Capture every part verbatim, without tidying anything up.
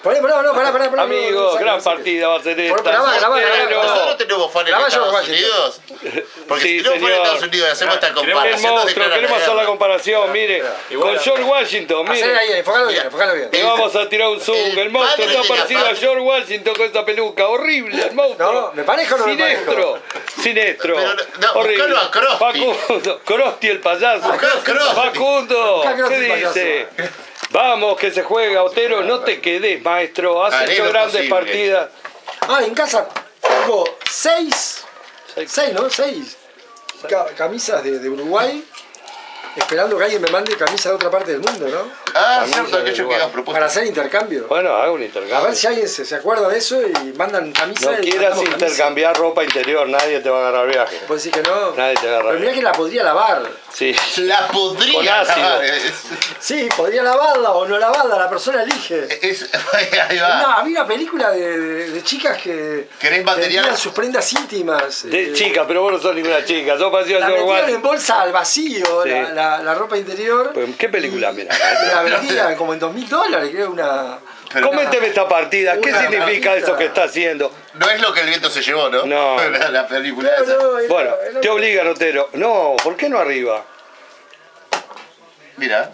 Poné, poné, no, pará, pará, pará. Amigos, no, gran no, saque. partida va a ser esta. Grabá, grabá, grabá. ¿Nosotros tenemos fan en Grabá Estados George Unidos? Porque Sí, si tenemos fan en señor. Estados Unidos y hacemos esta El comparación, nos monstruo, declaran queremos la hacer la guerra. comparación, mire, con George Washington, Hacé mire. ahí, enfocalo bien, enfocalo bien. Le vamos a tirar un zoom. El El monstruo padre está de la parecido a patria. George Washington con esa peluca. Horrible, el monstruo. No, ¿me parezco o no me Siniestro. Siniestro. Pero no, no, Horrible. buscalo a Krusty. Facundo. Krusty el payaso. Buscá a Krusty. Facundo. Buscá a Krusty ¿Qué el payaso. dice? Vamos, que se juega, Otero. No te quedes, maestro. Has Haré hecho lo grandes posible. partidas. Ah, en casa tengo seis, seis, ¿no? Seis ca- camisas de, de Uruguay, esperando que alguien me mande camisas de otra parte del mundo, ¿no? Ah, Camisa cierto, de aquello que Uruguay. habías propuesto. Para hacer intercambio. Bueno, hago un A intercambio. ver si alguien se, se acuerda de eso y mandan camisas. No y quieras mandamos camisas. intercambiar ropa interior, nadie te va a agarrar viaje. Vos decís que no. Nadie te agarra Pero mirá bien. que la podría lavar. Sí. La podría Con ácido. lavar. Es, Sí, podría lavarla o no lavarla, la persona elige. es- ahí va. No, había una película de, de- de chicas que ¿Querés material? vendían sus prendas íntimas. De eh, chica, pero vos no sos ninguna chica. Sos parecido a La George metían en Washington. bolsa al vacío, Sí. la, la- la ropa interior. Pues, ¿qué película y- mira? y la vendían como en dos mil dólares, creo, una... Pero Coménteme esta partida. ¿Qué Una significa partida. eso que está haciendo? no es lo que el viento se llevó, ¿no? No. La, la película No, esa. no, era- Bueno, era- te obligan, Otero. No, ¿por qué no arriba? Mira,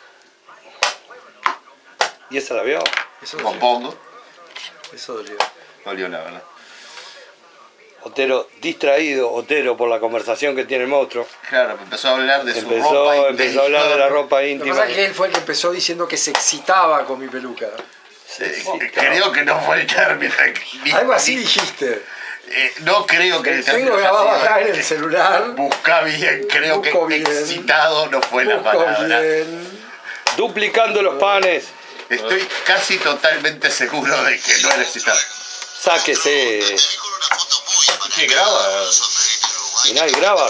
¿Y esa la vio? Eso dolió. compongo. Eso dolió. Dolió la verdad. Otero, distraído, Otero, por la conversación que tiene el monstruo. Claro, empezó a hablar de su Empezó, ropa empezó a hablar de la ropa Lo que íntima. pasa es que él fue el que empezó diciendo que se excitaba con mi peluca. Eh, creo que no fue el término. Ni- Algo así ni- dijiste. eh, no creo que el término Tengo haya grabado sido- acá en el celular. Busca bien, creo Busco que bien. excitado no fue la Busco palabra. bien. Duplicando los panes. Estoy casi totalmente seguro de que no era excitado. Sáquese. ¿Qué graba? Y nadie graba.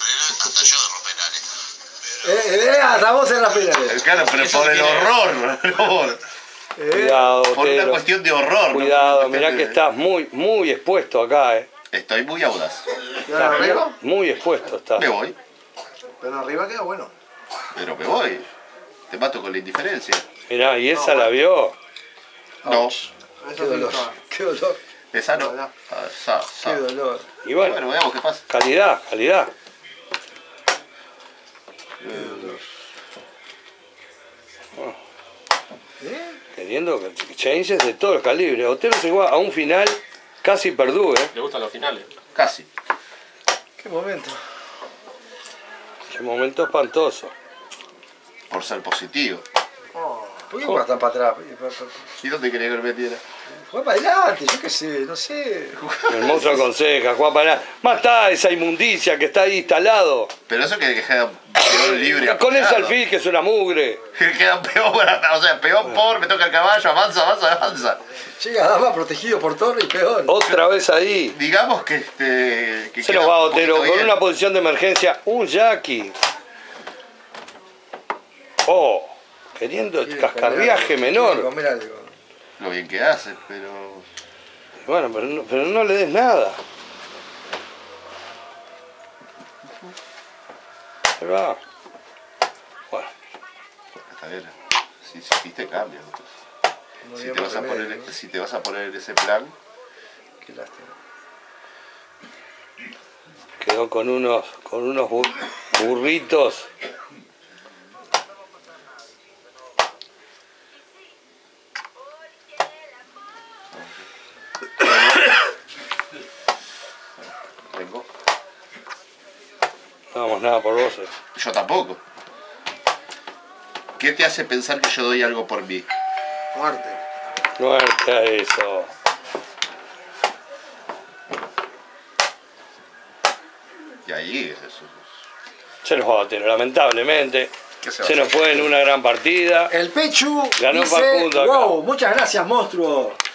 Eh, eh, hasta vos en las penales. Claro, pero por el horror. por- Eh, Cuidado, Por una Otero. cuestión de horror. ¿no? Cuidado, Por una mirá cuestión que de- estás muy, muy expuesto acá, eh. Estoy muy audaz. ¿Pero arriba? Muy expuesto estás. Me voy, Pero arriba queda bueno. pero me voy. Te mato con la indiferencia. Mirá, ¿y esa la vio? No, Qué dolor. Qué dolor. esa no. No, no. Ah, sa- sa. Qué dolor. Y bueno, Bueno, veamos qué pasa. calidad, calidad. ¿Eh? Queriendo changes de todos los calibres. Otero se juega a un final casi perdú, ¿eh? ¿Le gustan los finales? Casi. Qué momento. Qué momento espantoso. Por ser positivo. ¿Por qué juegas tan para atrás? ¿Y dónde quería que lo metiera? Juega para adelante, yo qué sé, no sé. El monstruo aconseja, Juan Paná. Matá esa inmundicia que está ahí instalado. Pero eso que queda un peón libre. Con ese apoyado. alfil que es una mugre. Que queda un peón, o sea, peón por, me toca el caballo, avanza, avanza, avanza. Llega dama protegido por torre y peón. Otra vez ahí. Digamos que este. Que Se queda nos va un Otero poquito con bien. una posición de emergencia. Un Jackie. Oh, queriendo el cascarriaje menor. Quiere comer algo. Lo bien que hace, pero. Bueno, pero no, pero no le des nada. Ahí va. Bueno, Está bien. Si insististe, cambia. No Si había te, más vas a remedio, poner, ¿no? si te vas a poner en ese plan, Qué lástima. quedó con unos, con unos bu- burritos. vengo. No damos nada por vos. eh. Yo tampoco. ¿Qué te hace pensar que yo doy algo por mí? Muerte. Muerte a eso. Y ahí es eso. Se nos va Otero, lamentablemente. ¿Qué se va Se a nos hacer? fue en una gran partida. El Pechu Ganó dice, Facundo acá. wow, muchas gracias, monstruo.